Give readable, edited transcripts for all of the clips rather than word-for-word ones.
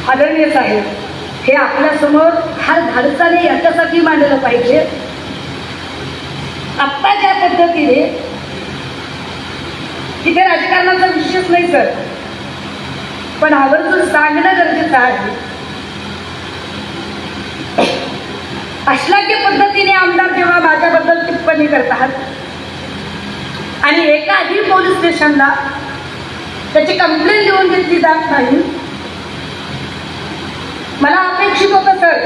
आदरणीय साहेब, हे आपल्यासमोर फार धाडसाने याच्यासाठी मांडलं पाहिजे. आत्ता ज्या पद्धतीने तिथे राजकारणाचा विषयच नाही सर, पण आवर्जून सांगणं गरजेचं आहे. अश्लाघ्य पद्धतीने आमदार जेव्हा माझ्याबद्दल टिप्पणी करतात आणि एकाही पोलीस स्टेशनला त्याची कंप्लेंट लिहून घेतली जात नाही. मला अपेक्षित होतं सर,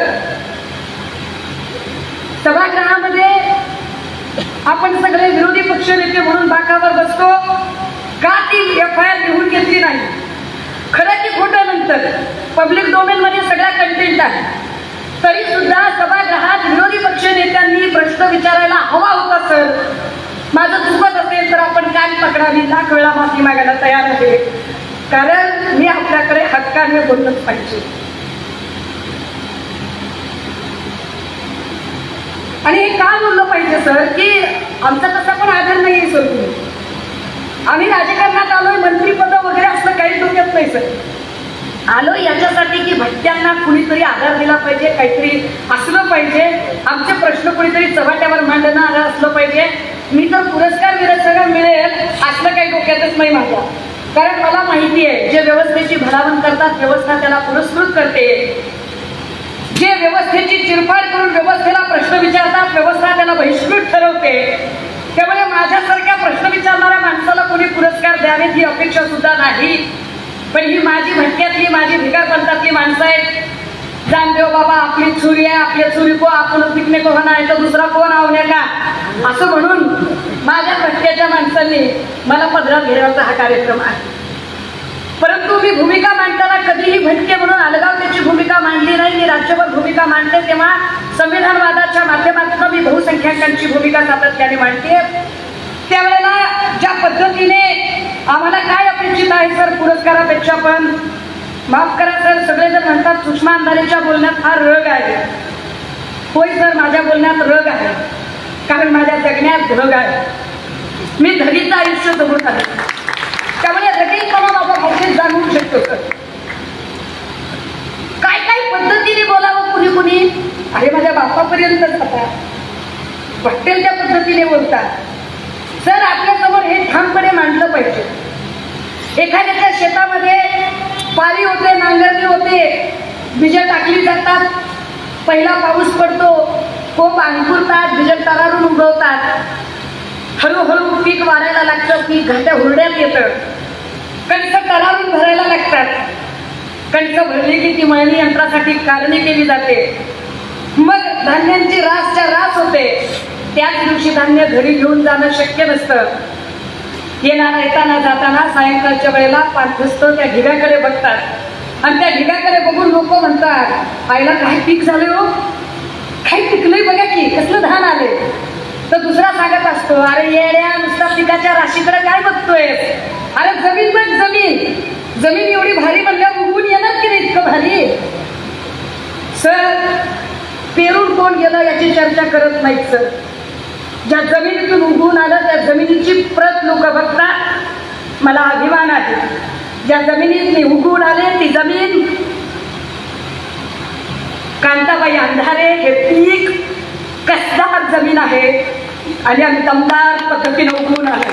सभागृहामध्ये आपण सगळे विरोधी पक्षनेते म्हणून बाकावर बसतो का ती FIR लिहून घेतली नाही. खरं की खोटं नंतर पब्लिक डोमेन मध्ये सगळा कंटेंट आहे, तरी सुद्धा सभागृहात विरोधी पक्षनेत्यांनी प्रश्न विचारायला हवा होता सर. माझं चुकत असेल तर आपण कान पकडावी, लाख वेळा माफी मागायला तयार आहे, कारण मी आपल्याकडे हक्काने बोललंच पाहिजे. आणि हे का बोललं पाहिजे सर की आमचा तसा पण आधार नाही आहे सर. तुम्ही आम्ही राजकारणात आलोय, मंत्रीपद वगैरे असलं काही डोक्यात नाही सर. आलो याच्यासाठी की भटक्यांना कुणीतरी आधार दिला पाहिजे, काहीतरी असलं पाहिजे, आमचे प्रश्न कुणीतरी चव्हाट्यावर मांडणारं असलं पाहिजे. मी तर पुरस्कार सगळं मिळेल असलं काही डोक्यातच नाही माझ्या, कारण मला माहिती आहे जे व्यवस्थेची भलावण करतात व्यवस्था त्याला पुरस्कृत करते, जे व्यवस्थेची चिरफाड करून व्यवस्थेला प्रश्न विचारतात व्यवस्था त्याला बहिष्कृत ठरवते. त्यामुळे माझ्यासारख्या प्रश्न विचारणाऱ्या माणसाला कोणी पुरस्कार द्यावेत ही अपेक्षा सुद्धा नाही. पण ही माझी भटक्यातली, माझी भिकारपंथातली माणसं आहेत. जानदेव बाबा आपली चुरी आहे, आपली चुरी को आपण पिकने को होणार आहे तर दुसरा कोण आवण्या का असं म्हणून माझ्या भटक्याच्या माणसांनी मला पदरात घेण्याचा हा कार्यक्रम आहे. परंतु मी भूमिका मांडताना कधीही भटके म्हणून अलगावतेची भूमिका मांडली नाही. मी राज्यभर भूमिका मांडते तेव्हा संविधानवादाच्या माध्यमातून मी बहुसंख्याकांची भूमिका सातत्याने मांडते. त्यावेळेला ज्या पद्धतीने आम्हाला काय अपेक्षित आहे सर पुरस्कारापेक्षा, पण माफ करा सर, सगळेजण म्हणतात सुषमा अंधारेच्या बोलण्यात फार रग आहे. होय सर, माझ्या बोलण्यात रग आहे, कारण माझ्या जगण्यात रग आहे. मी धरीचं आयुष्य जगत आहे, त्यामुळे रगीलपणा माझा भाषेत जाणवू शकतो सर. काय काय पद्धतीने बोलावं कुणी कुणी, अरे माझ्या बापापर्यंत जातात, वाटेल त्या पद्धतीने बोलतात. सर आपल्यासमोर हे ठामपणे मांडलं पाहिजे. एखाद्याच्या शेतामध्ये पारी होते, नांगरणी होते, बीजं टाकली जातात, पहिला पाऊस पडतो, कोंब अंकुरतात, बीजं तरारून उगवतात, हळूहळू पीक वाढायला लागतं, पीक घाट्या हुरड्यात येतं, कणसं तरारून भरायला लागतात, कणसं भरली की ती मळणी यंत्रासाठी काढणी केली जाते, मग धान्यांची रासच्या रास होते. त्याच दिवशी धान्य घरी घेऊन जाणं शक्य नसतं. येणारा येताना जाताना सायंकाळच्या वेळेला पाठस्थ त्या ढिगाकडे बघतात आणि त्या ढिगाकडे बघून लोक म्हणतात आईला काय पीक झाले हो, काही पिकलंय बघा की, कसलं धान आले. तर दुसरा सांगत असतो अरे येड्या नुसता पिकाच्या राशीकडे काय बघतोय, अरे जमीन बघ, जमीन जमीन एवढी भारी म्हणल्यावर उगून येणार की नाही इतकं भारी. सर पेरून कोण गेलं याची चर्चा करत नाहीत सर. ज्या जमिनीतून उगवून आलं त्या जमिनीची प्रत लोक बघतात. मला अभिमान आहे ज्या जमिनीत उगवून आले ती जमीन कांताबाई अंधारे हे पीक कसदार जमीन आहे आणि आम्ही दमदार पद्धतीने उगवून आलो.